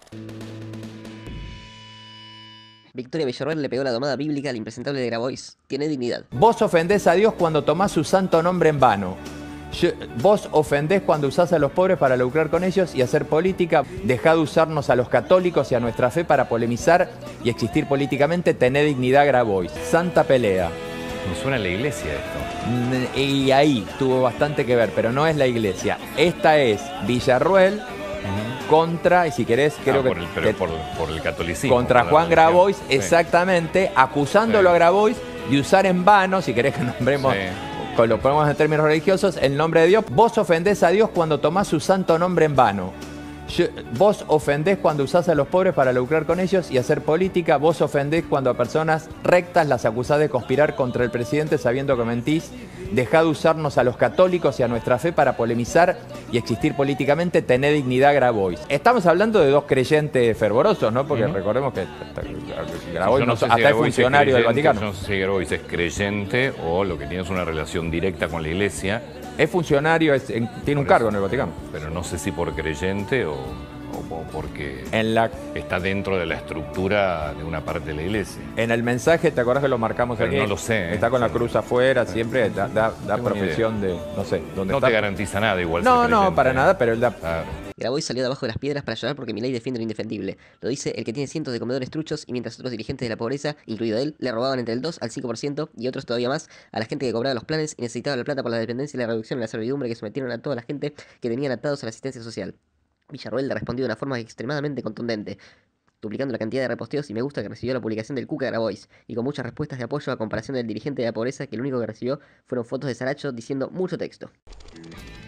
Victoria Villarroel le pegó la domada bíblica al impresentable de Grabois. Tiene dignidad. Vos ofendés a Dios cuando tomás su santo nombre en vano. Vos ofendés cuando usás a los pobres para lucrar con ellos y hacer política. Dejá de usarnos a los católicos y a nuestra fe para polemizar y existir políticamente. Tené dignidad, Grabois. Santa pelea. Me suena a la iglesia esto. Y ahí tuvo bastante que ver, pero no es la iglesia. Esta es Villarroel contra, y si querés, creo que... por el catolicismo. Contra por Juan Grabois, sí. Exactamente, acusándolo a Grabois de usar en vano, si querés que nombremos... Sí. Lo ponemos en términos religiosos, el nombre de Dios. Vos ofendés a Dios cuando tomás su santo nombre en vano. Vos ofendés cuando usás a los pobres para lucrar con ellos y hacer política. Vos ofendés cuando a personas rectas las acusás de conspirar contra el presidente sabiendo que mentís. Dejá de usarnos a los católicos y a nuestra fe para polemizar y existir políticamente. Tené dignidad, Grabois. Estamos hablando de dos creyentes fervorosos, ¿no? Porque recordemos que Grabois hasta es funcionario del Vaticano. Yo no sé si Grabois es creyente o lo que tiene es una relación directa con la iglesia. Es funcionario, tiene un cargo en el Vaticano. Pero no sé si por creyente o porque está dentro de la estructura de una parte de la iglesia. En el mensaje, ¿te acordás que lo marcamos pero aquí? No lo sé. Está con la cruz afuera, siempre da profesión de, no sé, dónde no está. te garantiza nada igual. No, para nada, pero él da... Grabois salió de abajo de las piedras para llorar porque Milei defiende lo indefendible. Lo dice el que tiene cientos de comedores truchos y mientras otros dirigentes de la pobreza, incluido él, le robaban entre el 2 al 5% y otros todavía más a la gente que cobraba los planes y necesitaba la plata por la dependencia y la reducción de la servidumbre que sometieron a toda la gente que tenían atados a la asistencia social. Villarroel le respondió de una forma extremadamente contundente, duplicando la cantidad de reposteos y me gusta que recibió la publicación del Cuca Grabois, y con muchas respuestas de apoyo a comparación del dirigente de la pobreza que lo único que recibió fueron fotos de Saracho diciendo mucho texto.